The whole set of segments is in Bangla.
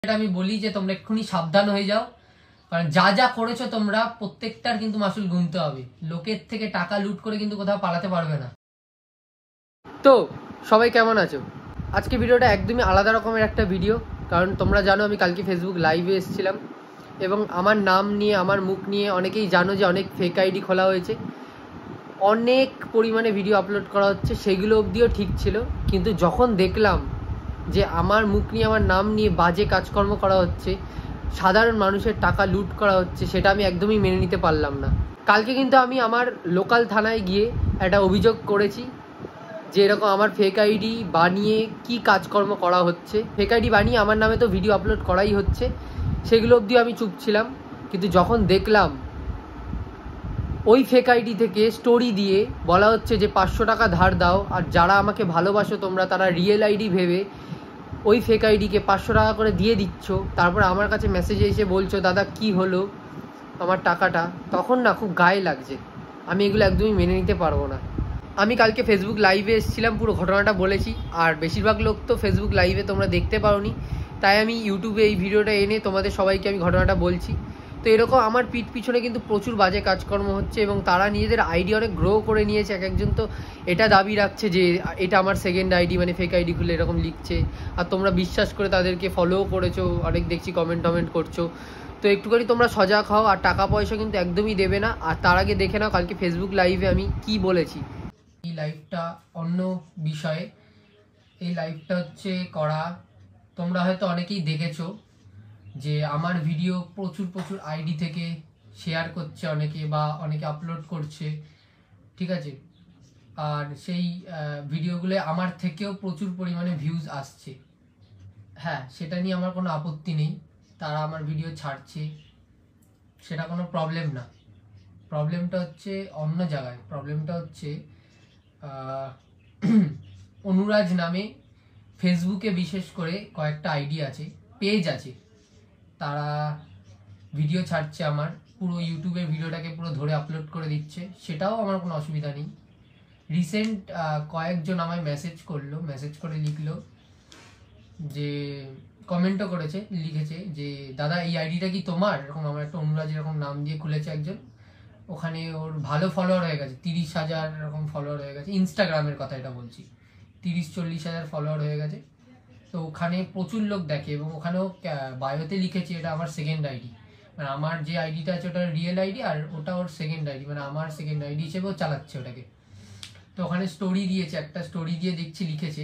এটা আমি বলি যে তোমরা এক্ষুনি সাবধান হয়ে যাও, কারণ যা যা করেছো তোমরা প্রত্যেকটার কিন্তু মাসুল গুনতে হবে। লোকের থেকে টাকা লুট করে কিন্তু কোথাও পালাতে পারবে না। তো সবাই কেমন আছো? আজকে ভিডিওটা একদমই আলাদা রকমের একটা ভিডিও, কারণ তোমরা জানো আমি কালকে ফেসবুক লাইভে এসেছিলাম এবং আমার নাম নিয়ে আমার মুখ নিয়ে অনেকেই জানো যে অনেক ফেক আইডি খোলা হয়েছে, অনেক পরিমাণে ভিডিও আপলোড করা হচ্ছে, সেগুলো অবধিও ঠিক ছিল। কিন্তু যখন দেখলাম যে আমার মুখ নিয়ে আমার নাম নিয়ে বাজে কাজকর্ম করা হচ্ছে, সাধারণ মানুষের টাকা লুট করা হচ্ছে, সেটা আমি একদমই মেনে নিতে পারলাম না। কালকে কিন্তু আমি আমার লোকাল থানায় গিয়ে একটা অভিযোগ করেছি যে এরকম আমার ফেক আইডি বানিয়ে কি কাজকর্ম করা হচ্ছে। ফেক আইডি বানিয়ে আমার নামে তো ভিডিও আপলোড করাই হচ্ছে, সেগুলো অবধিও আমি চুপ ছিলাম। কিন্তু যখন দেখলাম ওই ফেক আইডি থেকে স্টোরি দিয়ে বলা হচ্ছে যে 500 টাকা ধার দাও, আর যারা আমাকে ভালোবাসো তোমরা তারা রিয়েল আইডি ভেবে ওই ফেক আইডিকে 500 টাকা করে দিয়ে দিচ্ছ, তারপর আমার কাছে মেসেজে এসে বলছো দাদা কি হলো আমার টাকাটা, তখন না খুব গায়ে লাগছে। আমি এগুলো একদমই মেনে নিতে পারবো না। আমি কালকে ফেসবুক লাইভে এসেছিলাম, পুরো ঘটনাটা বলেছি, আর বেশিরভাগ লোক তো ফেসবুক লাইভে তোমরা দেখতে পাওনি, তাই আমি ইউটিউবে এই ভিডিওটা এনে তোমাদের সবাইকে আমি ঘটনাটা বলছি। তো এরকম আমার পিঠ পিছনে কিন্তু প্রচুর বাজে কাজকর্ম হচ্ছে এবং তারা নিজেদের আইডি অনেক গ্রো করে নিয়েছে। এক একজন তো এটা দাবি রাখছে যে এটা আমার সেকেন্ড আইডি, মানে ফেক আইডি খুলে এরকম লিখছে, আর তোমরা বিশ্বাস করে তাদেরকে ফলোও করেছো, অনেক দেখছি কমেন্ট করছো। তো একটুখানি তোমরা সজাগ হও, আর টাকা পয়সা কিন্তু একদমই দেবে না। আর তার আগে দেখে নাও কালকে ফেসবুক লাইভে আমি কি বলেছি। এই লাইভটা অন্য বিষয়ে, এই লাইভটা হচ্ছে করা, তোমরা হয়তো অনেকেই দেখেছো যে আমার ভিডিও প্রচুর আইডি থেকে শেয়ার করছে অনেকে, বা অনেকে আপলোড করছে, ঠিক আছে, আর সেই ভিডিওগুলো আমার থেকেও প্রচুর পরিমাণে ভিউজ আসছে। হ্যাঁ, সেটা নিয়ে আমার কোনো আপত্তি নেই, তারা আমার ভিডিও ছাড়ছে, সেটা কোনো প্রবলেম না। প্রবলেমটা হচ্ছে অন্য জায়গায়। প্রবলেমটা হচ্ছে অনুরাজ নামে ফেসবুকে বিশেষ করে কয়েকটা আইডি আছে, পেজ আছে, তারা ভিডিও ছাড়ছে আমার, পুরো ইউটিউবের ভিডিওটাকে পুরো ধরে আপলোড করে দিচ্ছে, সেটাও আমার কোনো অসুবিধা নেই। রিসেন্ট কয়েকজন আমায় মেসেজ করে লিখলো যে কমেন্টও করেছে, লিখেছে যে দাদা এই আইডিটা কি তোমার, এরকম আমার একটা অনুরাজ এরকম নাম দিয়ে খুলেছে একজন, ওখানে ওর ভালো ফলোয়ার হয়ে গেছে, 30,000 এরকম ফলোয়ার হয়ে গেছে, ইনস্টাগ্রামের কথা এটা বলছি, 30-40,000 ফলোয়ার হয়ে গেছে। তো ওখানে প্রচুর লোক দেখে এবং ওখানেও বায়োতে লিখেছে এটা আমার সেকেন্ড আইডি, মানে আমার যে আইডিটা আছে ওটা রিয়েল আইডি আর ওটা ওর সেকেন্ড আইডি, মানে আমার সেকেন্ড আইডি হিসেবেও চালাচ্ছে ওটাকে। তো ওখানে স্টোরি দিয়েছে, একটা স্টোরি দিয়ে দেখছি লিখেছে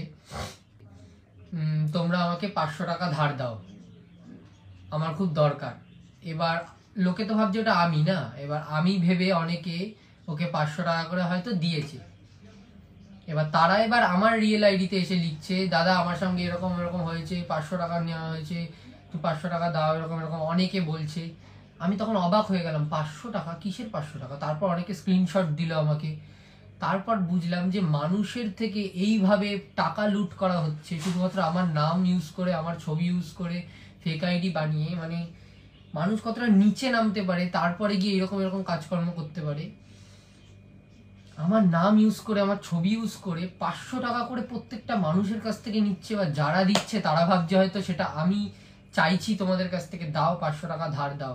তোমরা আমাকে 500 টাকা ধার দাও, আমার খুব দরকার। এবার লোকে তো ভাবছে ওটা আমি না, এবার আমি ভেবে অনেকে ওকে 500 টাকা করে হয়তো দিয়েছে। এবার তারা এবার আমার রিয়েল আইডিতে এসে লিখছে দাদা আমার সঙ্গে এরকম এরকম হয়েছে, 500 টাকা নেওয়া হয়েছে, তুই 500 টাকা দাও, এরকম এরকম অনেকে বলছে। আমি তখন অবাক হয়ে গেলাম, 500 টাকা কিসের 500 টাকা? তারপর অনেকে স্ক্রিনশট দিল আমাকে, তারপর বুঝলাম যে মানুষের থেকে এইভাবে টাকা লুট করা হচ্ছে শুধুমাত্র আমার নাম ইউজ করে, আমার ছবি ইউজ করে ফেক আইডি বানিয়ে। মানে মানুষ কতটা নিচে নামতে পারে, তারপরে গিয়ে এরকম এরকম কাজকর্ম করতে পারে। আমার নাম ইউজ করে, আমার ছবি ইউজ করে 500 টাকা করে প্রত্যেকটা মানুষের কাছ থেকে নিচ্ছে, বা যারা দিচ্ছে তারা ভাবছে হয়তো সেটা আমি চাইছি তোমাদের কাছ থেকে দাও 500 টাকা ধার দাও।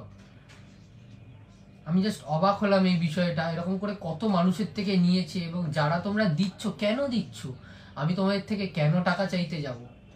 আমি জাস্ট অবাক হলাম এই বিষয়টা, এরকম করে কত মানুষের থেকে নিয়েছে, এবং যারা তোমরা দিচ্ছ কেন দিচ্ছ, আমি তোমাদের থেকে কেন টাকা চাইতে যাব?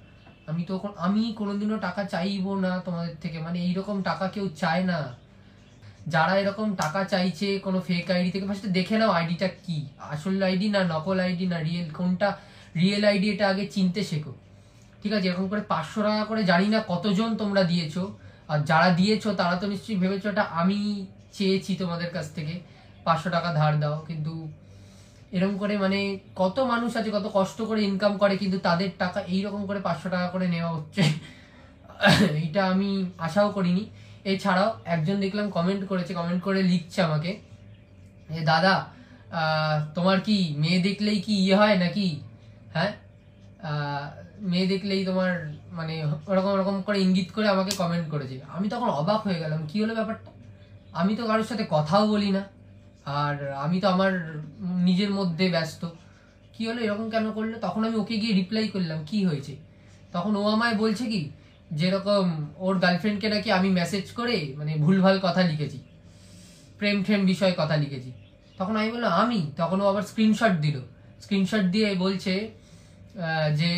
আমি কোনোদিনও টাকা চাইবো না তোমাদের থেকে, মানে এইরকম টাকা কেউ চায় না। যারা এরকম টাকা চাইছে কোনো ফেক আইডি থেকে, ফার্স্টে দেখে নাও আইডিটা কি, আসল আইডি না নকল আইডি না রিয়েল, কোনটা রিয়েল আইডি এটা আগে চিনতে শেখো, ঠিক আছে? এরকম করে 500 টাকা করে জানি না কতজন তোমরা দিয়েছো, আর যারা দিয়েছো তারা তো নিশ্চয়ই ভেবেছো এটা আমি চেয়েছি তোমাদের কাছ থেকে 500 টাকা ধার দাও। কিন্তু এরকম করে মানে কত মানুষ আছে কত কষ্ট করে ইনকাম করে, কিন্তু তাদের টাকা এইরকম করে 500 টাকা করে নেওয়া হচ্ছে, এইটা আমি আশাও করিনি। এছাড়াও একজন দেখলাম কমেন্ট করে লিখছে আমাকে, দাদা তোমার কি মেয়ে দেখলেই কি ইয়ে হয় নাকি? হ্যাঁ, মেয়ে দেখলেই তোমার মানে ওরকম ওরকম করে ইঙ্গিত করে আমাকে কমেন্ট করেছে। আমি তখন অবাক হয়ে গেলাম, কি হলো ব্যাপারটা? আমি তো কারোর সাথে কথাও বলি না, আর আমি তো আমার নিজের মধ্যে ব্যস্ত, কি হলো এরকম কেন করলো? তখন আমি ওকে গিয়ে রিপ্লাই করলাম কি হয়েছে, তখন ও আমায় বলছে কি যেরকম ওর গার্লফ্রেন্ডকে নাকি আমি মেসেজ করে মানে ভুলভাল কথা লিখেছি, প্রেম ঠেম বিষয়ে কথা লিখেছি। তখন আমি বললাম আমি, তখন ও আবার স্ক্রিনশট দিল, স্ক্রিনশট দিয়ে বলছে যে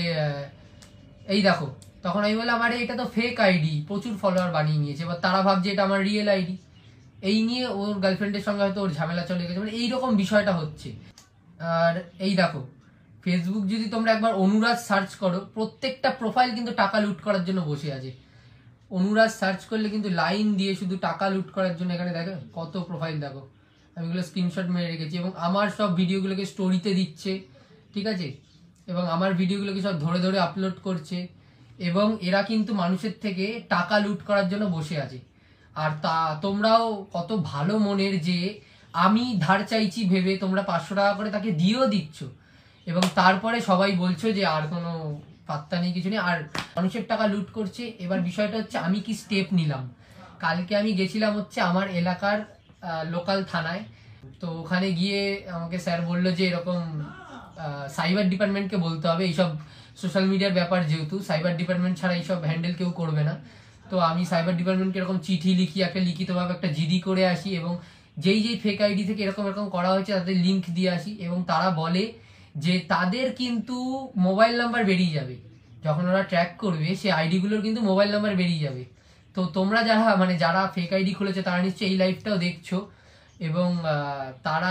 এই দেখো। তখন আমি বললাম আরে এটা তো ফেক আইডি, প্রচুর ফলোয়ার বানিয়ে নিয়েছে, এবার তারা ভাবছে এটা আমার রিয়েল আইডি। এই নিয়ে ওর গার্লফ্রেন্ডের সঙ্গে হয়তো ওর ঝামেলা চলে গেছে, মানে এইরকম বিষয়টা হচ্ছে। আর এই দেখো, ফেসবুক যদি তোমরা একবার অনুরাজ সার্চ করো, প্রত্যেকটা প্রোফাইল কিন্তু টাকা লুট করার জন্য বসে আছে। অনুরাজ সার্চ করলে কিন্তু লাইন দিয়ে শুধু টাকা লুট করার জন্য, এখানে দেখো কত প্রোফাইল, দেখো আমি এগুলো স্ক্রিনশট মেরে রেখেছি, এবং আমার সব ভিডিওগুলোকে স্টোরিতে দিচ্ছে, ঠিক আছে, এবং আমার ভিডিওগুলোকে সব ধরে ধরে আপলোড করছে, এবং এরা কিন্তু মানুষের থেকে টাকা লুট করার জন্য বসে আছে। আর তা তোমরাও কত ভালো মনের যে আমি ধার চাইছি ভেবে তোমরা 500 টাকা করে তাকে দিয়েও দিচ্ছ, এবং তারপরে সবাই বলছো যে আর কোনো পাত্তা নেই, কিছু নেই, আর মানুষের টাকা লুট করছে। এবার বিষয়টা হচ্ছে আমি কি স্টেপ নিলাম। কালকে আমি গেছিলাম হচ্ছে আমার এলাকার লোকাল থানায়, তো ওখানে গিয়ে আমাকে স্যার বললো যে এরকম সাইবার ডিপার্টমেন্টকে বলতে হবে, এইসব সোশ্যাল মিডিয়ার ব্যাপার, যেহেতু সাইবার ডিপার্টমেন্ট ছাড়া এইসব হ্যান্ডেল কেউ করবে না। তো আমি সাইবার ডিপার্টমেন্টকে এরকম চিঠি লিখি, একটা লিখিতভাবে একটা জিডি করে আসি, এবং যেই ফেক আইডি থেকে এরকম এরকম করা হয়েছে তাদের লিঙ্ক দিয়ে আসি, এবং তারা বলে যে তাদের কিন্তু মোবাইল নাম্বার বেরিয়ে যাবে, যখন ওরা ট্র্যাক করবে সেই আইডিগুলোর কিন্তু মোবাইল নাম্বার বেরিয়ে যাবে। তো তোমরা যারা ফেক আইডি খুলেছে তারা নিশ্চয়ই এই লাইভটাও দেখছো, এবং তারা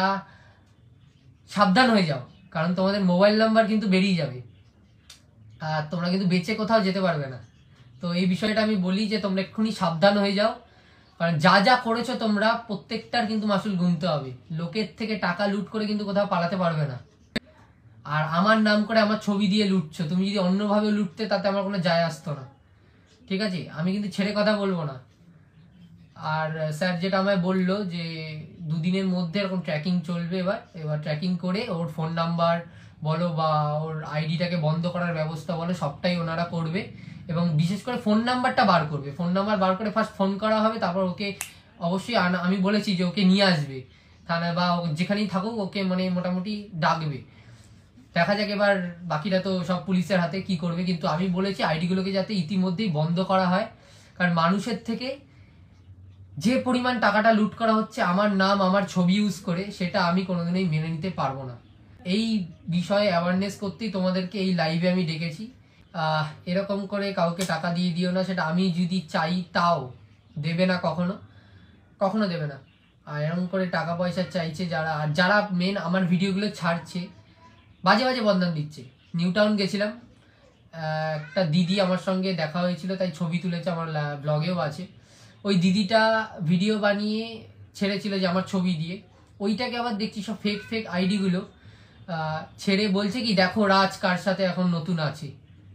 সাবধান হয়ে যাও, কারণ তোমাদের মোবাইল নাম্বার কিন্তু বেরিয়ে যাবে, আর তোমরা কিন্তু বেঁচে কোথাও যেতে পারবে না। তো এই বিষয়টা আমি বলি যে তোমরা এক্ষুনি সাবধান হয়ে যাও, কারণ যা করেছো তোমরা প্রত্যেকটার কিন্তু মাসুল গুনতে হবে। লোকের থেকে টাকা লুট করে কিন্তু কোথাও পালাতে পারবে না। আর আমার নাম করে আমার ছবি দিয়ে লুটছো, তুমি যদি অন্যভাবে লুটতে তাতে আমার কোনো যায় আসতো না, ঠিক আছে, আমি কিন্তু ছেড়ে কথা বলবো না। আর স্যার যেটা আমায় বললো যে 2 দিনের মধ্যে এরকম ট্র্যাকিং চলবে, এবার ট্র্যাকিং করে ওর ফোন নাম্বার বলো বা ওর আইডিটাকে বন্ধ করার ব্যবস্থা বলো, সবটাই ওনারা করবে, এবং বিশেষ করে ফোন নাম্বারটা বার করবে। ফোন নাম্বার বার করে ফার্স্ট ফোন করা হবে, তারপর ওকে অবশ্যই আমি বলেছি যে ওকে নিয়ে আসবে থানায়, বা যেখানেই থাকুক ওকে মানে মোটামুটি ডাকবে। দেখা যাক এবার বাকিটা তো সব পুলিশের হাতে কি করবে, কিন্তু আমি বলেছি আইডিগুলোকে যাতে ইতিমধ্যেই বন্ধ করা হয়, কারণ মানুষের থেকে যে পরিমাণ টাকাটা লুট করা হচ্ছে আমার নাম আমার ছবি ইউজ করে, সেটা আমি কোনোদিনই মেনে নিতে পারবো না। এই বিষয়ে অ্যাওয়ারনেস করতেই তোমাদেরকে এই লাইভে আমি ডেকেছি। এরকম করে কাউকে টাকা দিয়ে দিও না, সেটা আমি যদি চাই তাও দেবে না, কখনো দেবে না। আর এরকম করে টাকা পয়সা চাইছে যারা মেন আমার ভিডিওগুলো ছাড়ছে, বাজে বদনাম দিচ্ছে। নিউ টাউন গেছিলাম, একটা দিদি আমার সঙ্গে দেখা হয়েছিল, তাই ছবি তুলেছে, আমার ব্লগেও আছে। ওই দিদিটা ভিডিও বানিয়ে ছেড়েছিল যে আমার ছবি দিয়ে, ওইটাকে আবার দেখছি সব ফেক আইডিগুলো ছেড়ে বলছে কি দেখো রাজ কার সাথে এখন নতুন আছে।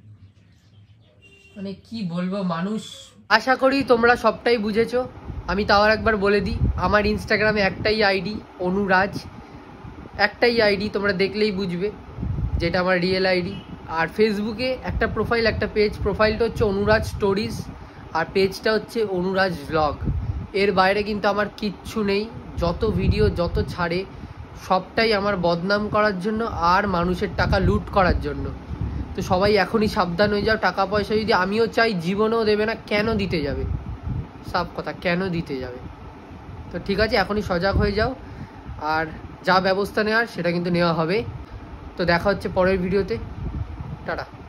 মানে কি বলবো মানুষ। আশা করি তোমরা সবটাই বুঝেছো। আমি তাও একবার বলে দিই, আমার ইনস্টাগ্রামে একটাই আইডি অনুরাজ, একটাই আইডি, তোমরা দেখলেই বুঝবে যেটা আমার রিয়েল আইডি। আর ফেসবুকে একটা প্রোফাইল, একটা পেজ, প্রোফাইলটা হচ্ছে অনুরাজ স্টোরিজ, আর পেজটা হচ্ছে অনুরাজ ব্লগ। এর বাইরে কিন্তু আমার কিচ্ছু নেই। যত ভিডিও যত ছাড়ে সবটাই আমার বদনাম করার জন্য আর মানুষের টাকা লুট করার জন্য। তো সবাই এখনই সাবধান হয়ে যাও। টাকা পয়সা যদি আমিও চাই জীবনেও দেবে না, কেন দিতে যাবে, সাফ কথা, কেন দিতে যাবে। তো ঠিক আছে, এখনই সজাগ হয়ে যাও, আর যা ব্যবস্থা নেওয়ার সেটা কিন্তু নেওয়া হবে। তো দেখা হচ্ছে পরের ভিডিওতে, টাটা।